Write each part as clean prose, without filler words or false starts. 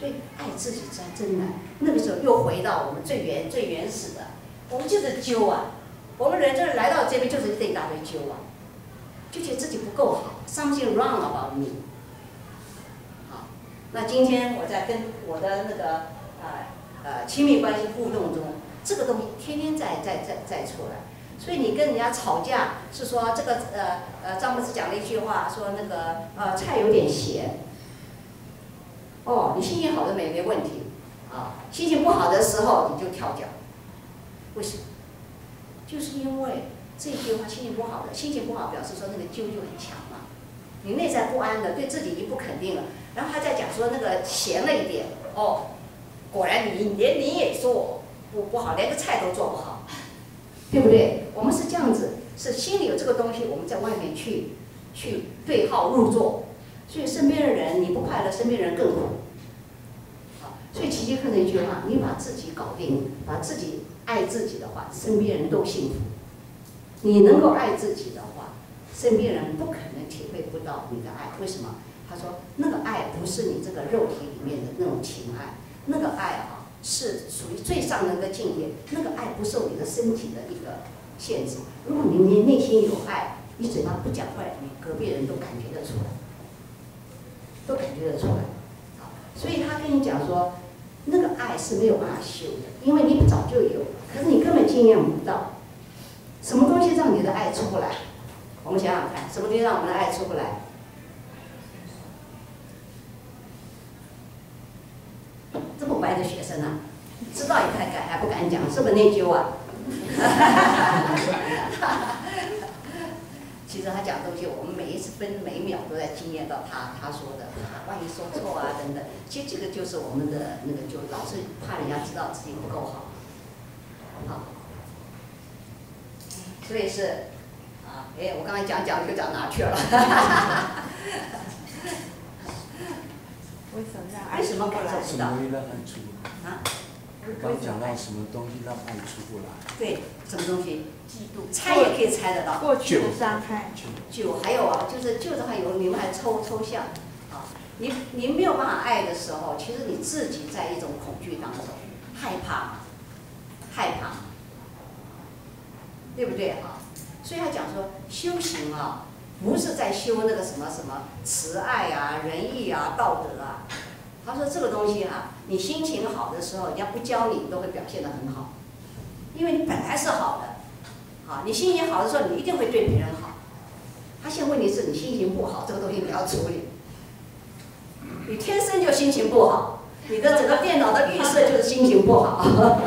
所以爱自己才真难。那个时候又回到我们最原始的，我们就是揪啊，我们人就是来到这边就是这一大堆揪啊，就觉得自己不够好 ，something wrong about me。好，那今天我在跟我的那个亲密关系互动中，这个东西天天在出来。所以你跟人家吵架是说这个张牧师讲了一句话，说那个菜有点咸。哦，你心情好的没问题，啊，心情不好的时候你就跳脚，为什么？就是因为这句话心情不好的，心情不好表示说那个揪就很强嘛，你内在不安的，对自己已经不肯定了。然后他在讲说那个咸了一点，哦，果然你也说我不好，连个菜都做不好，对不对？我们是这样子，是心里有这个东西，我们在外面去对号入座。所以身边的人你不快乐，身边人更苦。好，所以齐杰克那句话，你把自己搞定，把自己爱自己的话，身边人都幸福。你能够爱自己的话，身边人不可能体会不到你的爱。为什么？他说那个爱不是你这个肉体里面的那种情爱，那个爱啊是属于最上的一个境界。那个爱不受你的身体的一个限制。如果你内心有爱，你嘴巴不讲话，你隔壁人都感觉得出来。都感觉得出来，啊，所以他跟你讲说，那个爱是没有办法修的，因为你早就有，可是你根本经验不到。什么东西让你的爱出不来？我们想想看，什么东西让我们的爱出不来？这么乖的学生啊，知道也还不敢讲，是不是内疚啊？其实他讲的东西，我们每一次每一秒都在经验到他说的，万一说错啊等等。其实这个就是我们的那个，就老是怕人家知道自己不够好，好。所以是我刚才讲就讲哪去了？为什么感受不到？ 什么会让爱出不来？啊？刚讲到什么东西让爱出不来？ 对，什么东西？ 嫉妒。 猜也可以猜得到。 过去的伤害。 酒还有啊，就是的话有你们还抽象啊，你没有办法爱的时候，其实你自己在一种恐惧当中，害怕，对不对啊？所以他讲说修行啊，不是在修那个什么慈爱啊、仁义啊、道德啊。他说这个东西啊，你心情好的时候，人家不教你都会表现得很好，因为你本来是好的。啊，你心情好的时候，你一定会对别人好。他现在问题是你心情不好，这个东西你要处理。你天生就心情不好，你的整个电脑的预设就是心情不好。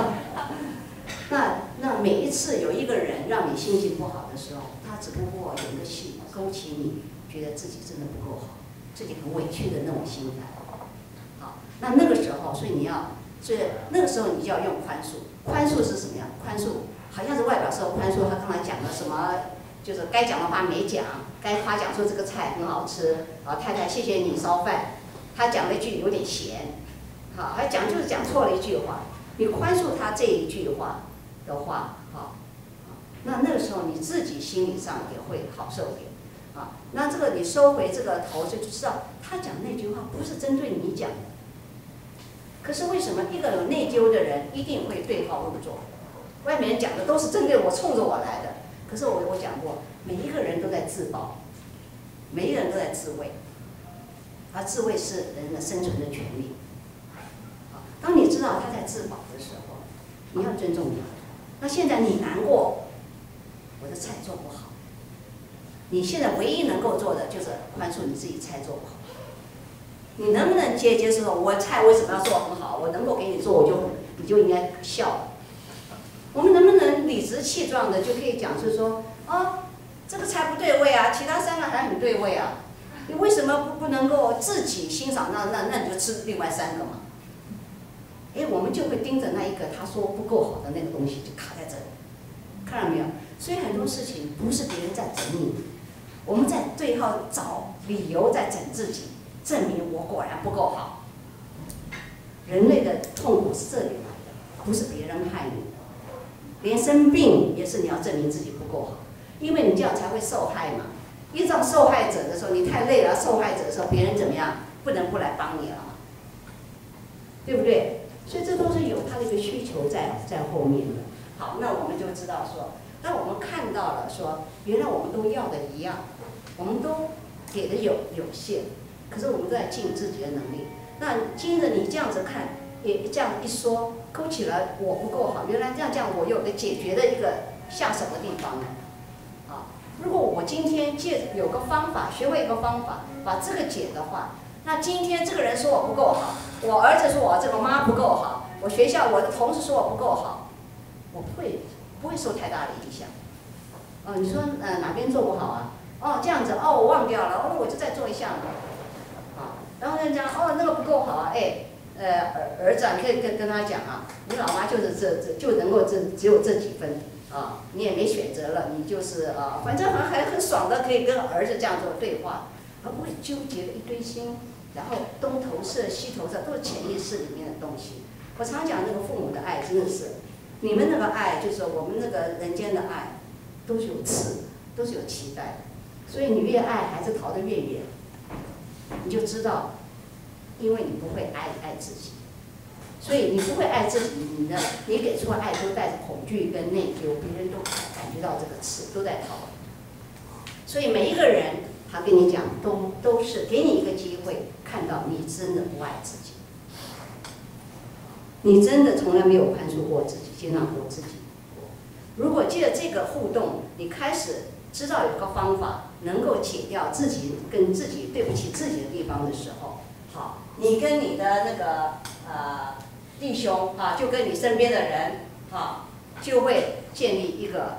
那每一次有一个人让你心情不好的时候，他只不过有一个戏勾起你觉得自己真的不够好，自己很委屈的那种心态。好，那个时候，所以那个时候你就要用宽恕。宽恕是什么样？宽恕。好像是外表说宽恕，他刚才讲了什么，就是该讲的话没讲，该夸奖说这个菜很好吃，啊，太太谢谢你烧饭，他讲了一句有点咸，好，还就是讲错了一句话，你宽恕他这一句话的话，好，那个时候你自己心理上也会好受一点，啊，那这个你收回这个头就知道他讲那句话不是针对你讲的，可是为什么一个有内疚的人一定会对号入座？外面人讲的都是针对我、冲着我来的，可是我讲过，每一个人都在自保，每一个人都在自卫，而自卫是人的生存的权利。当你知道他在自保的时候，你要尊重他。那现在你难过，我的菜做不好，你现在唯一能够做的就是宽恕你自己菜做不好。你能不能接受我菜为什么要做很好？我能够给你做，你就应该笑。我们能不能理直气壮的就可以讲是说，这个菜不对味啊，其他3个还很对味啊，你为什么不能够自己欣赏？那你就吃另外3个嘛。我们就会盯着那一个他说不够好的那个东西，就卡在这里，看到没有？所以很多事情不是别人在整你，我们在对号找理由在整自己，证明我果然不够好。人类的痛苦是这里来的，不是别人害你。连生病也是你要证明自己不够好，因为你这样才会受害嘛。依照受害者的时候，你太累了，受害者的时候，别人怎么样？不能不来帮你了嘛。 对不对？所以这都是有它的一个需求在后面的。好，那我们就知道说，那我们看到了说，原来我们都要的一样，我们都给的有限，可是我们都在尽自己的能力。那经着你这样子看，也这样一说，勾起了我不够好，原来这样我有个解决的一个下手的地方呢。啊，如果我今天有个方法，学会一个方法，把这个解的话，那今天这个人说我不够好，我儿子说我这个妈不够好，我学校我的同事说我不够好，我不会受太大的影响。哦，你说哪边做不好啊？哦，这样子哦，我忘掉了，哦，那我就再做一下嘛。啊，然后人家哦那个不够好啊，哎，儿子啊，你可以跟他讲啊，你老妈就是就能够只有这几分啊，你也没选择了，你就是啊，反正还很爽的可以跟儿子这样做对话，而不会纠结了一堆心，然后东投射西投射，都是潜意识里面的东西。我常讲那个父母的爱真的是，你们那个爱就是我们那个人间的爱，都是有刺，都是有期待的，所以你越爱孩子逃得越远，你就知道，因为你不会爱自己，所以你不会爱自己，你给出的爱都带着恐惧跟内疚，别人都感觉到这个刺，都在逃。所以每一个人，他跟你讲，都是给你一个机会，看到你真的不爱自己，你真的从来没有宽恕过自己，接纳过自己。如果借着这个互动，你开始知道有个方法能够解掉自己跟自己对不起自己的地方的时候，好，你跟你的那个弟兄啊，就跟你身边的人啊，就会建立一个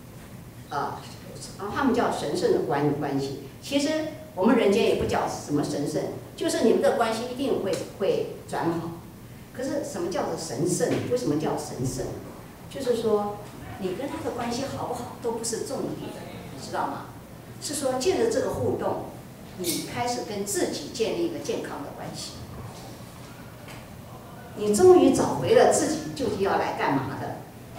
他们叫神圣的关系。其实我们人间也不叫什么神圣，就是你们的关系一定会转好。可是什么叫做神圣？为什么叫神圣？就是说，你跟他的关系好不好都不是重点，你知道吗？是说借着这个互动，你开始跟自己建立一个健康的关系。你终于找回了自己究竟要来干嘛的。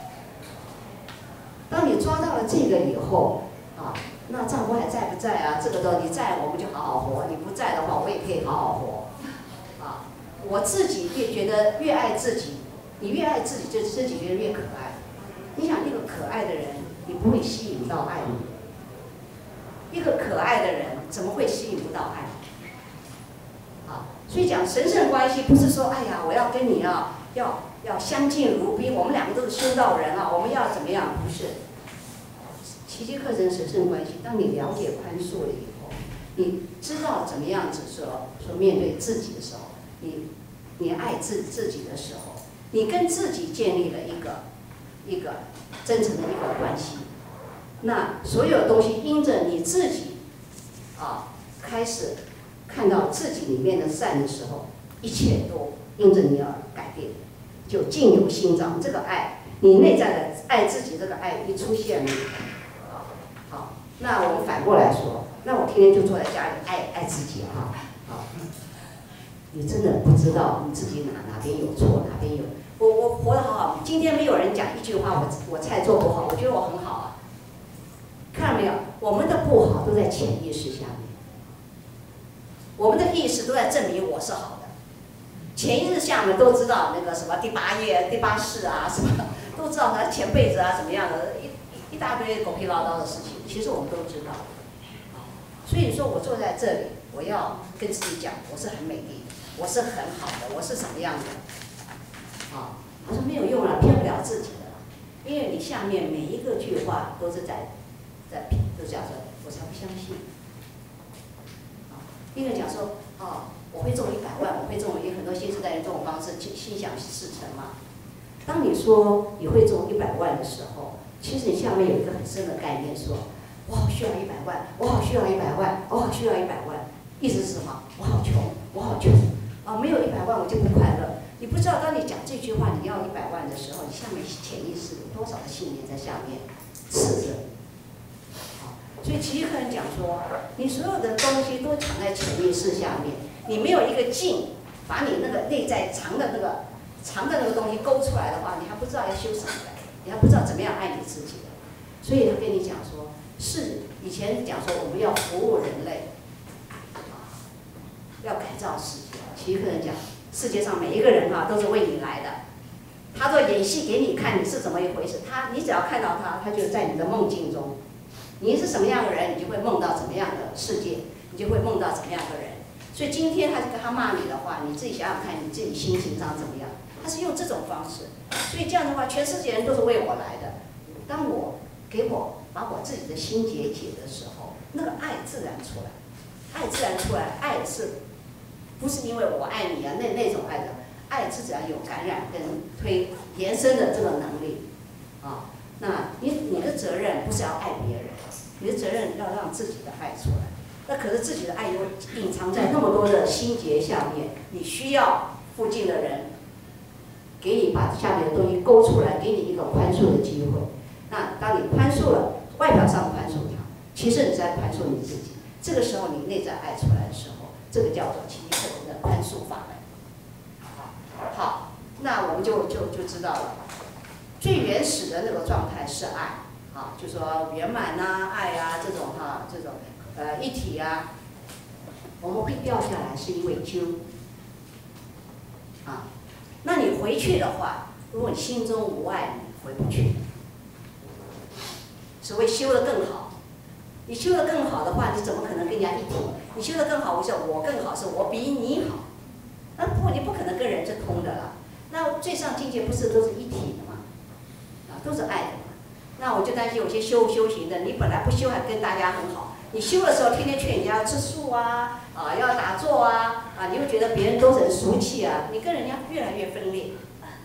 当你抓到了这个以后，啊，那丈夫还在不在啊？这个都你在，我们就好好活；你不在的话，我也可以好好活。啊，我自己越觉得越爱自己，你越爱自己，就自己觉得越可爱。你想，一个可爱的人，你不会吸引到爱吗？一个可爱的人，怎么会吸引不到爱？啊，所以讲神圣关系，不是说，哎呀，我要跟你要相敬如宾，我们两个都是修道人啊，我们要怎么样？不是。奇迹课程神圣关系，当你了解宽恕了以后，你知道怎么样子说面对自己的时候，你爱自己的时候，你跟自己建立了一个真诚的一个关系，那所有东西因着你自己开始看到自己里面的善的时候，一切都因着你而改变，就境由心造。这个爱，你内在的爱自己这个爱一出现了，好，那我们反过来说，那我天天就坐在家里爱自己哈，好，你真的不知道你自己哪边有错，哪边有。我活得好好，今天没有人讲一句话，我菜做不好，我觉得我很好啊。看到没有？我们的不好都在潜意识下面，我们的意识都在证明我是好的。潜意识下面都知道那个什么第八页、第八世啊，什么都知道他前辈子啊怎么样的，一大堆狗屁唠叨的事情，其实我们都知道。所以说我坐在这里，我要跟自己讲，我是很美丽的，我是很好的，我是什么样的？他说没有用了，骗不了自己的，因为你下面每一个句话都是在都讲说，我才不相信。一个讲说，我会中100万，我会中，有很多新时代人这种方式，心想事成嘛。当你说你会中100万的时候，其实你下面有一个很深的概念说，我好需要100万，我好需要100万，我好需要100万，意思是什么？我好穷，我好穷，没有100万我就不快乐。你不知道，当你讲这句话，你要100万的时候，你下面潜意识有多少的信念在下面刺着你？所以奇迹课人讲说，你所有的东西都藏在潜意识下面，你没有一个镜，把你那个内在藏的那个东西勾出来的话，你还不知道要修什么的，你还不知道怎么样爱你自己的。所以他跟你讲说，是以前讲说我们要服务人类，要改造世界。奇迹课人讲， 世界上每一个人都是为你来的。他说演戏给你看，你是怎么一回事？你只要看到他，他就在你的梦境中。你是什么样的人，你就会梦到怎么样的世界，你就会梦到怎么样的人。所以今天他骂你的话，你自己想想看，你自己心情上怎么样？他是用这种方式，所以这样的话，全世界人都是为我来的。当我把我自己的心结解的时候，那个爱自然出来，爱自然出来，爱是不是因为我爱你啊？那种爱的爱自然有感染跟延伸的这个能力啊。那你的责任不是要爱别人，你的责任要让自己的爱出来。那可是自己的爱又隐藏在那么多的心结下面，你需要附近的人给你把下面的东西勾出来，给你一个宽恕的机会。那当你宽恕了，外表上宽恕他，其实你在宽恕你自己。这个时候你内在爱出来的时候，这个叫做奇迹课程的宽恕法门。好，那我们就知道了，最原始的那个状态是爱啊，就说圆满啊、爱啊这种一体啊，我们会掉下来是因为揪啊。那你回去的话，如果你心中无爱，你回不去。所谓修得更好，你修得更好的话，你怎么可能跟人家一体？你修得更好，我更好，是我比你好。你不可能跟人是通的了。那最上境界不是都是一体的吗？都是爱的嘛。那我就担心有些修行的，你本来不修还跟大家很好，你修的时候天天劝人家要吃素啊，要打坐啊，你又觉得别人都很俗气啊，你跟人家越来越分裂。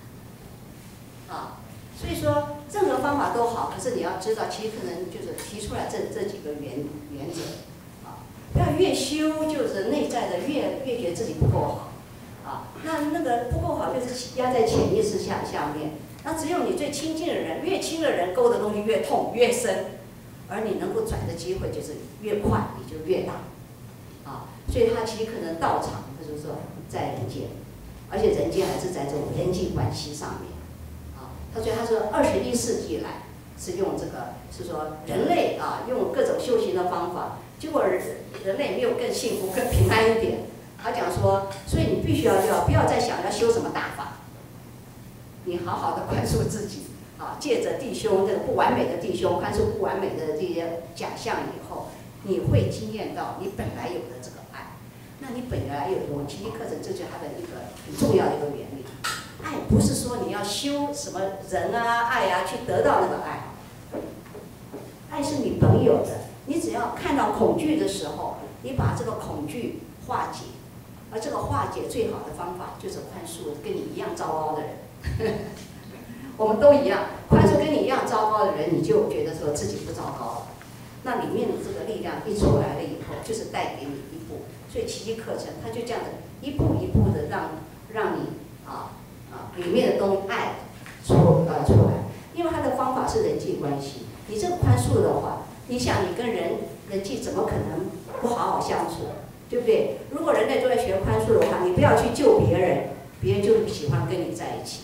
所以说任何方法都好，可是你要知道，其实可能就是提出来这几个原则不要越修就是内在的越觉得自己不够好那个不够好就是压在潜意识下面。那只有你最亲近的人，越亲的人勾的东西越痛越深，而你能够转的机会就是越快，你就越大所以他其实可能道场就是说在人间，而且人间还是在这种人际关系上面所以他说21世纪来是用这个，是说人类用各种修行的方法，结果人类没有更幸福、更平安一点。他讲说，所以你必须不要再想要修什么大法，你好好的宽恕自己借着弟兄这个不完美的弟兄，宽恕不完美的这些假象以后，你会经验到你本来有的这个爱。那你本来有的，我们奇迹课程这就是它的一个很重要的一个原理。爱不是说你要修什么人爱去得到那个爱，爱是你本有的。你只要看到恐惧的时候，你把这个恐惧化解，而这个化解最好的方法就是宽恕跟你一样糟糕的人。我们都一样，宽恕跟你一样糟糕的人，你就觉得说自己不糟糕了。那里面的这个力量一出来了以后，就是带给你一步。所以奇迹课程它就这样的一步一步的让你里面的东西爱出来，因为它的方法是人际关系。你这个宽恕的话，你想你跟人际怎么可能不好好相处，对不对？如果人类都在学宽恕的话，你不要去救别人，别人就喜欢跟你在一起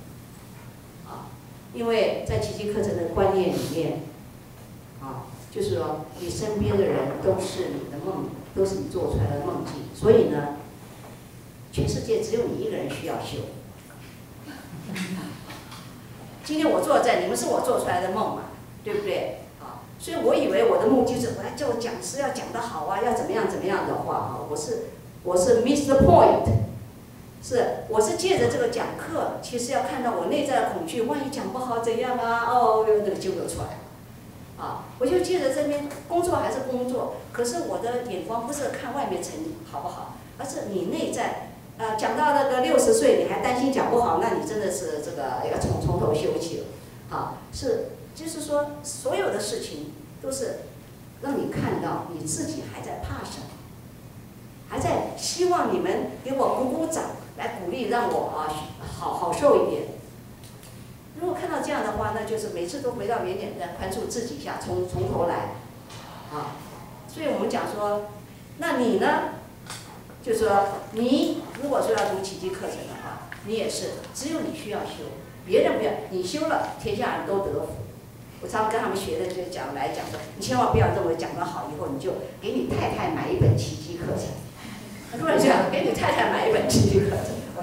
因为在奇迹课程的观念里面就是说你身边的人都是你的梦，都是你做出来的梦境，所以呢，全世界只有你一个人需要修。今天我坐在，你们是我做出来的梦嘛，对不对？所以我以为我的目的是我要叫我讲师要讲得好要怎么样的话我是 miss the point， 我是借着这个讲课，其实要看到我内在的恐惧，万一讲不好怎样那个就有出来我就借着这边工作还是工作，可是我的眼光不是看外面成好不好，而是你内在。讲到那个60岁，你还担心讲不好，那你真的是这个要从头修起了就是说所有的事情都是让你看到你自己还在怕什么，还在希望你们给我鼓鼓掌来鼓励，让我好受一点。如果看到这样的话，那就是每次都回到原点，再宽恕自己一下，从头来所以我们讲说，那你呢？就是说，你如果说要读奇迹课程的话，你也是只有你需要修，别人不要。你修了，天下人都得福。我常跟他们学的就讲说，你千万不要认为讲得好以后，你就给你太太买一本奇迹课程。很多人讲给你太太买一本奇迹课程，我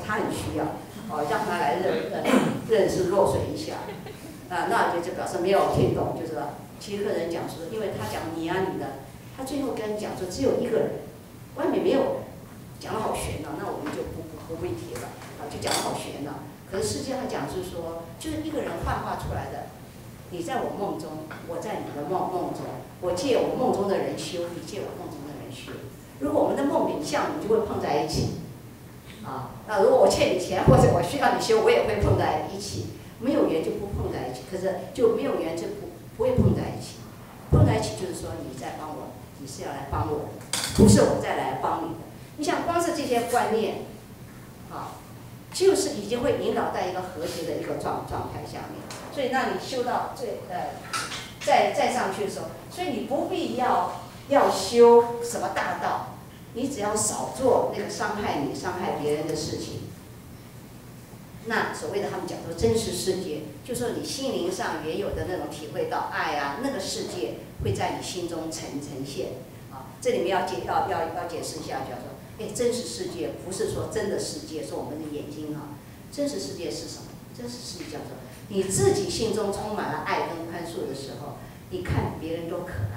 他很需要，让他来认识落水一下，那就表示没有听懂，就是其实客人讲说，因为他讲你啊你的，他最后跟你讲说只有一个人，外面没有人，讲得好玄呐，那我们就不会提了，就讲得好玄呐。可是实际上讲是说，就是一个人幻化出来的，你在我梦中，我在你的梦中，我借我梦中的人修，你借我梦中的人修。如果我们的梦冥相，你就会碰在一起。那如果我欠你钱或者我需要你修，我也会碰在一起。没有缘就不碰在一起，可是就没有缘就不会碰在一起。碰在一起就是说你在帮我，你是要来帮我的，不是我再来帮你的。你想光是这些观念，就是已经会引导在一个和谐的一个状态下面。所以让你修到再上去的时候，所以你不必要修什么大道。你只要少做那个伤害你、伤害别人的事情，那所谓的他们讲说真实世界，就说你心灵上原有的那种体会到爱啊，那个世界会在你心中呈现。这里面要解释一下，叫做真实世界不是说真的世界，是我们的眼睛真实世界是什么？真实世界叫做你自己心中充满了爱跟宽恕的时候，你看别人都可爱。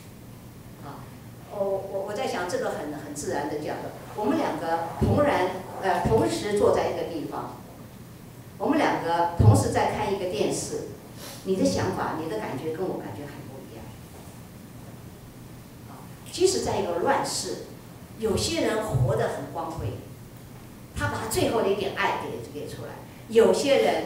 我在想这个很自然的讲的，我们两个同时坐在一个地方，我们两个同时在看一个电视，你的想法、你的感觉跟我感觉很不一样。即使在一个乱世，有些人活得很光辉，他把最后的一点爱给出来；有些人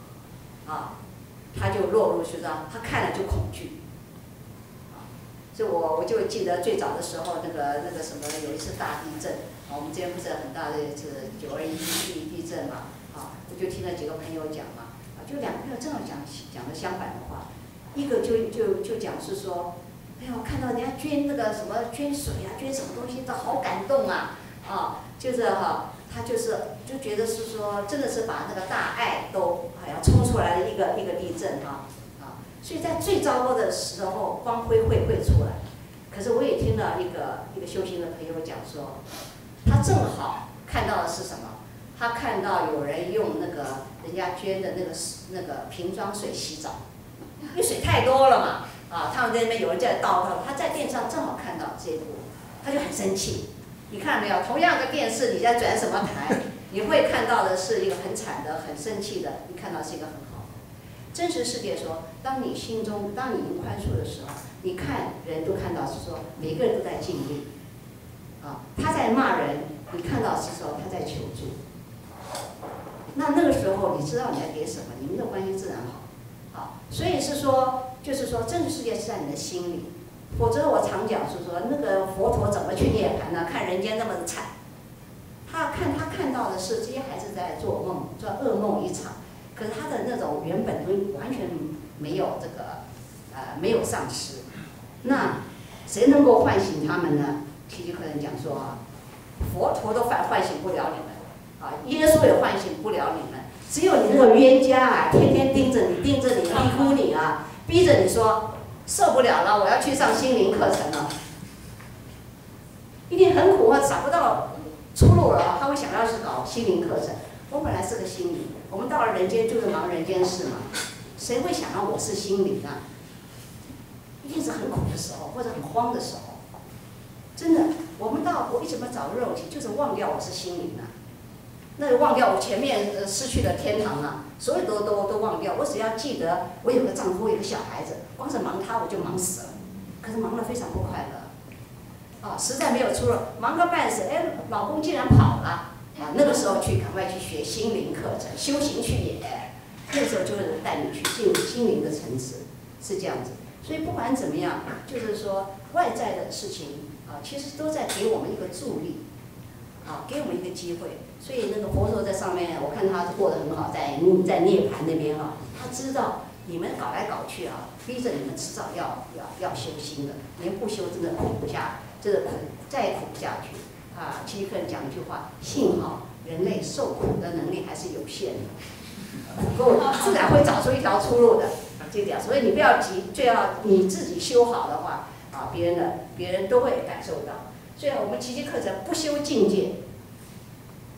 他就落入去到他看了就恐惧。就我就记得最早的时候，那个什么，有一次大地震，我们这边不是很大的是921地震嘛，我就听了几个朋友讲嘛，就两个朋友正好讲的相反的话，一个就讲是说，哎呦，看到人家捐那个什么捐水啊，捐什么东西都好感动啊，就是他就觉得是说，真的是把那个大爱都冲出来的一个地震所以在最糟糕的时候，光辉会出来。可是我也听到一个修行的朋友讲说，他正好看到的是什么？他看到有人用那个人家捐的那个瓶装水洗澡，因为水太多了嘛，他们在那边有人在倒，他在电视上正好看到这一幕，他就很生气。你看没有？同样的电视，你在转什么台，你会看到的是一个很惨的、很生气的，你看到是一个很好的。真实世界说，当你已经宽恕的时候，你看人都看到是说，每个人都在尽力，他在骂人，你看到是说他在求助。那个时候你知道你要给什么，你们的关系自然好。所以是说，就是说，真实世界是在你的心里。否则我常讲是说，那个佛陀怎么去涅槃呢？看人间那么惨，他看到的是这些孩子在做梦，做噩梦一场。可是他的那种原本都完全没有没有丧失。那谁能够唤醒他们呢？奇迹客人讲说佛陀都唤醒不了你们，耶稣也唤醒不了你们，只有你那个冤家天天盯着你，逼哭你逼着你说受不了了，我要去上心灵课程了，一定很苦找不到出路了，他会想要去搞心灵课程。我本来是个心灵，我们到了人间就是忙人间事嘛，谁会想到我是心灵啊？一定是很苦的时候，或者很慌的时候。真的，我为什么找肉体，就是忘掉我是心灵那忘掉我前面失去了天堂所有都忘掉。我只要记得我有个丈夫，有个小孩子，光是忙他我就忙死了。可是忙得非常不快乐，实在没有出路，忙个半死，老公竟然跑了。那个时候赶快去学心灵课程，修行去也。那时候就是带你去进心灵的层次，是这样子。所以不管怎么样，就是说外在的事情其实都在给我们一个助力，给我们一个机会。所以那个佛陀在上面，我看他过得很好，在涅槃那边他知道你们搞来搞去逼着你们迟早要修心的，连不修真的苦不下，真的再苦不下去。奇迹客人讲一句话：幸好人类受苦的能力还是有限的，苦够自然会找出一条出路的。这点，所以你不要急，最要你自己修好的话，别人都会感受到。所以我们奇迹课程不修境界，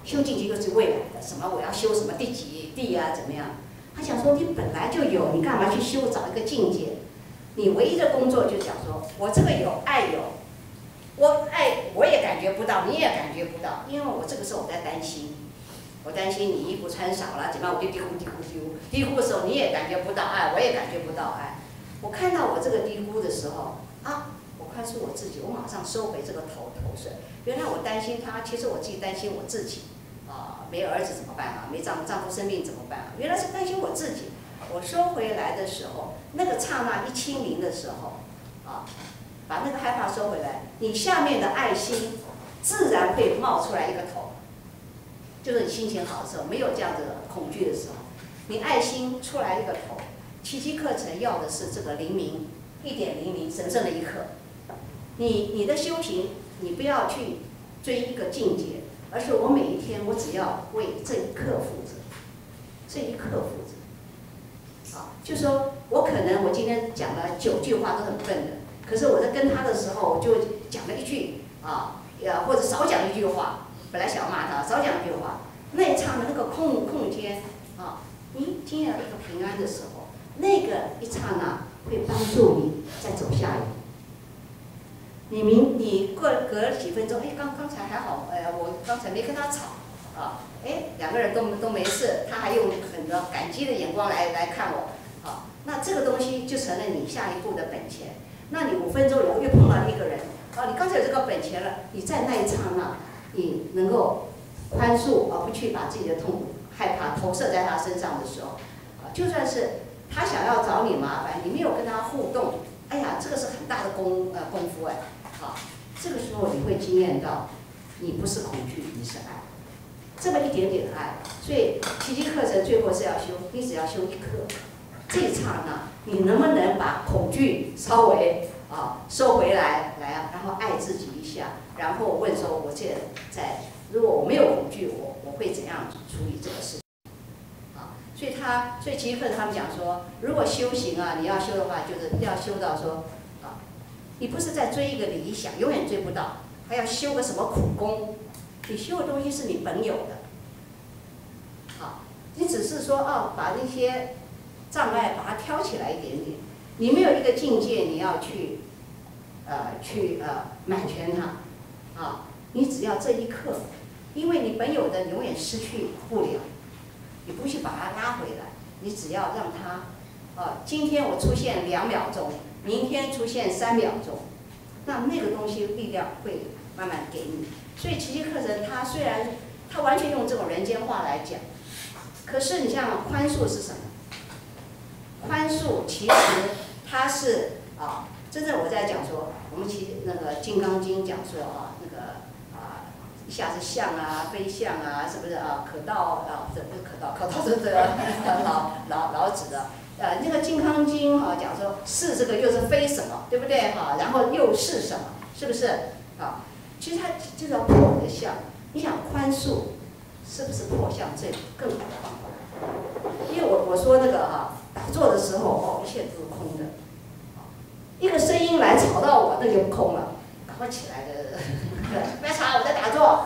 修境界又是未来的，什么我要修什么第几地啊，怎么样？他想说你本来就有，你干嘛去修找一个境界？你唯一的工作就讲说，我这个有爱有，我爱我也感觉不到，你也感觉不到，因为我这个时候我在担心，我担心你衣服穿少了，怎么样我就嘀咕嘀咕嘀咕，嘀咕的时候你也感觉不到爱，我也感觉不到爱。我看到我这个嘀咕的时候啊，我宽恕我自己，我马上收回这个投射。原来我担心他，其实我自己担心我自己。没儿子怎么办啊？没丈夫生病怎么办啊？原来是担心我自己。我收回来的时候，那个刹那一清零的时候，把那个害怕收回来，你下面的爱心自然会冒出来一个头。就是你心情好的时候，没有这样的恐惧的时候，你爱心出来一个头。奇迹课程要的是这个灵明1.00神圣的一刻。你的修行，你不要去追一个境界。而是我每一天，我只要为这一刻负责，这一刻负责。就说我可能我今天讲了9句话都很笨的，可是我在跟他的时候，我就讲了一句或者少讲1句话。本来想要骂他，少讲1句话。那一刹那那个空间你经验了一个平安的时候，那个一刹那会帮助你再走下一步。你隔了几分钟，刚才还好，我刚才没跟他吵，2个人都没事，他还用很多感激的眼光来看我，那这个东西就成了你下一步的本钱。那你5分钟又碰到一个人，你刚才有这个本钱了，你在那一刹那，你能够宽恕，而不去把自己的痛苦、害怕投射在他身上的时候，就算是他想要找你麻烦，你没有跟他互动，哎呀，这个是很大的功夫这个时候你会惊艳到，你不是恐惧，你是爱，这么一点点的爱。所以奇迹课程最后是要修，你只要修1课，这一刹那，你能不能把恐惧稍微收回来，然后爱自己一下，然后问说，我现在如果我没有恐惧，我会怎样处理这个事情？所以奇迹课程他们讲说，如果修行你要修的话，就是要修到说。你不是在追一个理想，永远追不到，还要修个什么苦功？你修的东西是你本有的，你只是说把那些障碍把它挑起来一点点，你没有一个境界，你要去满全它，你只要这一刻，因为你本有的永远失去不了，你不去把它拉回来，你只要让它，今天我出现2秒钟。明天出现3秒钟，那个东西力量会慢慢给你。所以奇迹课程它虽然它完全用这种人间话来讲，可是你像宽恕是什么？宽恕其实它是真正我在讲说，我们那个《金刚经》讲说一下子象非象是不是可道这不是可道，可道是这个老子的。那个《金刚经》讲说是这个又是非什么，对不对然后又是什么，是不是其实它就叫破的相。你想宽恕，是不是破相最更好的方法？因为我说那个打坐的时候一切都是空的，一个声音来吵到我，那就空了，赶快起来的，不要吵，我在打坐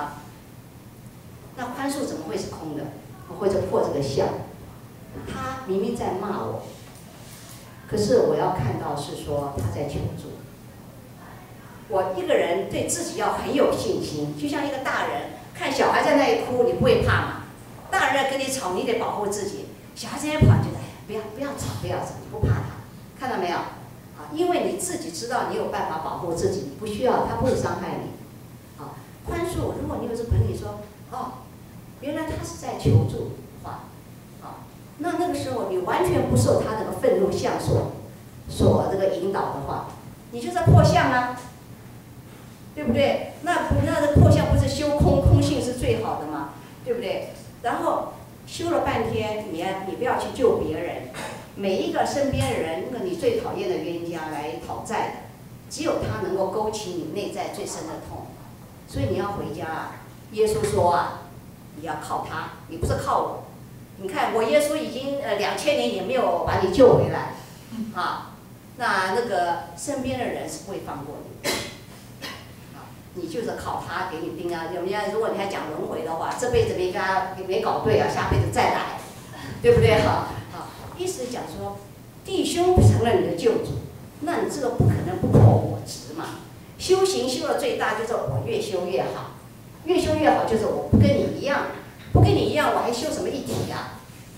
那宽恕怎么会是空的？或者破这个相？他明明在骂我，可是我要看到是说他在求助。我一个人对自己要很有信心，就像一个大人看小孩在那里哭，你不会怕吗？大人在跟你吵，你得保护自己。小孩在那里跑，觉得不要吵，你不怕他，看到没有？因为你自己知道你有办法保护自己，你不需要，他不会伤害你。宽恕，如果你有这本领说，原来他是在求助，那个时候你完全不受他那个愤怒相所这个引导的话，你就在破相对不对？那这破相不是修空性是最好的吗？对不对？然后修了半天，你不要去救别人，每一个身边的人，那个你最讨厌的冤家来讨债的，只有他能够勾起你内在最深的痛，所以你要回家耶稣说你要靠他，你不是靠我。你看，我耶稣已经2000年也没有把你救回来，那个身边的人是不会放过你， 你就是靠他给你盯啊。人家如果你还讲轮回的话，这辈子没搞对啊，下辈子再来，对不对哈？好，意思讲说，弟兄不承认你的救主，那你这个不可能不破我执嘛。修行修的最大就是我越修越好，越修越好就是我不跟你一样，不跟你一样我还修什么一体啊？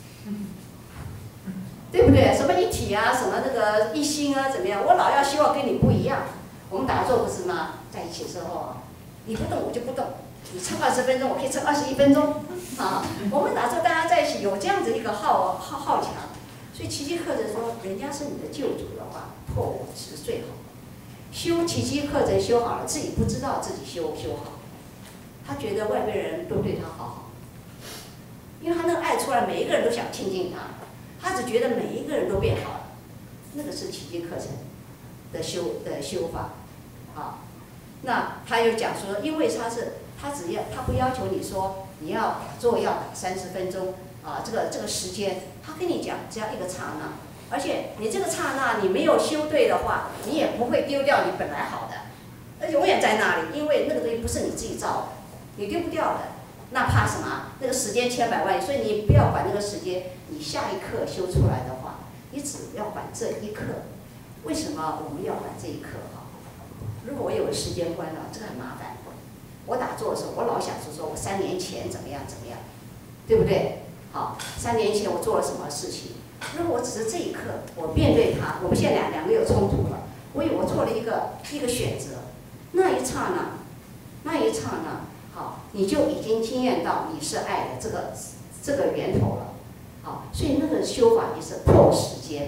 对不对？什么一体啊，什么那个一心啊，怎么样？我老要希望跟你不一样。我们打坐不是吗？在一起之后，你不动我就不动，你撑20分钟，我可以撑21分钟啊。我们打坐大家在一起有这样子一个好强，所以奇迹课程说，人家是你的救主的话，破我执最好。修奇迹课程修好了，自己不知道自己修好，他觉得外边人都对他好，因为他那个爱出来，每一个人都想亲近他。他只觉得每一个人都变好了，那个是奇迹课程的修法，啊，那他又讲说，因为他不要求你说你要打坐要打30分钟啊，这个时间，他跟你讲只要一个刹那，而且你这个刹那你没有修对的话，你也不会丢掉你本来好的，永远在那里，因为那个东西不是你自己造的，你丢不掉的。那怕什么？那个时间千百万，所以你不要管那个时间。你下一刻修出来的话，你只要管这一刻。为什么我们要管这一刻？哈，如果我有时间观了，这个很麻烦。我打坐的时候，我老想说我3年前怎么样，对不对？好，3年前我做了什么事情？如果我只是这一刻，我面对他，我们现在两个有冲突了，我做了一个选择，那一刹那。好，你就已经经验到你是爱的这个源头了，好，所以那个修法也是破时间，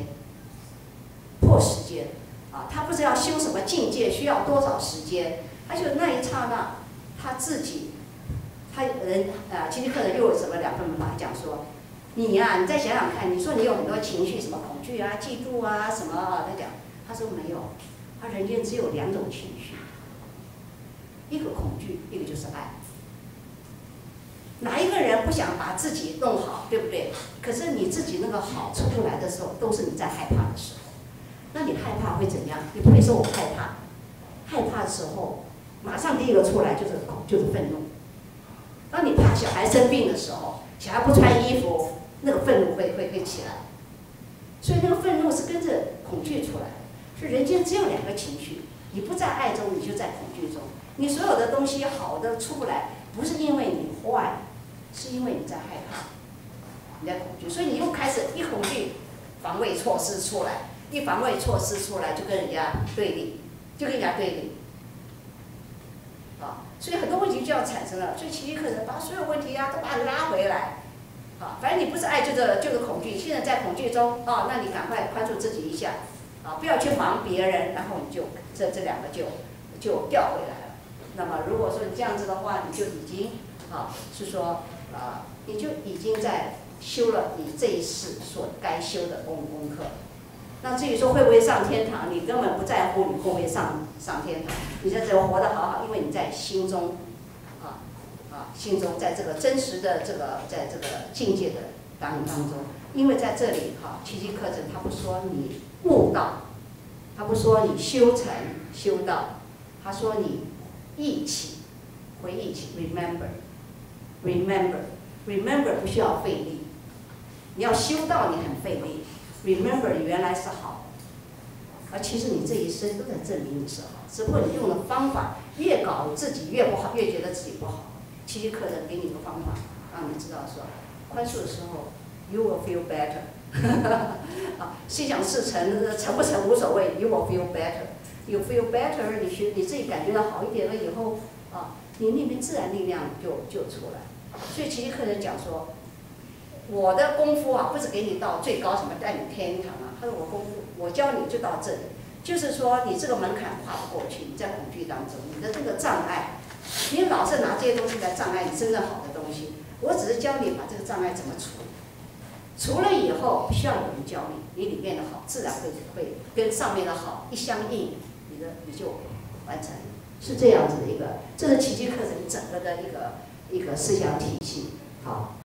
啊，他不知道修什么境界，需要多少时间，他就那一刹那，他自己，奇迹课程又有什么2分法讲说，你再想想看，你说你有很多情绪，什么恐惧啊、嫉妒啊，什么啊，他讲，他说没有，他人间只有2种情绪。一个恐惧，一个就是爱。哪一个人不想把自己弄好，对不对？可是你自己那个好出不来的时候，都是你在害怕的时候。那你害怕会怎样？你不会说我害怕，害怕的时候，马上第一个出来就是愤怒。当你怕小孩生病的时候，小孩不穿衣服，那个愤怒会起来。所以那个愤怒是跟着恐惧出来的。所以人间只有2个情绪，你不在爱中，你就在恐惧中。你所有的东西好的出不来，不是因为你坏，是因为你在害怕，你在恐惧，所以你又开始一恐惧，防卫措施出来，一防卫措施出来就跟人家对立，啊，所以很多问题就要产生了。所以奇迹课程把所有问题都把它拉回来，啊，反正你不是爱就是恐惧，现在在恐惧中啊，那你赶快宽恕自己一下，啊，不要去防别人，然后你就这2个就调回来了。那么如果说你这样子的话，你就已经是说你就已经在修了你这一世所该修的功课。那至于说会不会上天堂，你根本不在乎你会不会上天堂，你在这活得好好，因为你在心中心中在这个真实的在这个境界的当中，因为在这里奇迹课程他不说你悟道，他不说你修道，他说你忆起，回忆起 ，remember 不需要费力，你要修道你很费力 ，remember 你原来是好的，而其实你这一生都在证明你是好，只不过你用的方法越搞自己越不好，越觉得自己不好。奇迹课程给你个方法，让你知道说，宽恕的时候 ，you will feel better 心想事成，成不成无所谓 ，you will feel better。You feel better， 你自己感觉到好一点了以后，你那边自然力量就出来。所以奇迹课程讲说，我的功夫不是给你到最高什么带你天堂他说我功夫，我教你就到这里，就是说你这个门槛跨不过去，你在恐惧当中，你的这个障碍，你老是拿这些东西来障碍你真正好的东西。我只是教你把这个障碍怎么除。除了以后需要有人教你，你里面的好自然会跟上面的好一相应，你就完成，是这样子的这是奇迹课程整个的一个思想体系。好。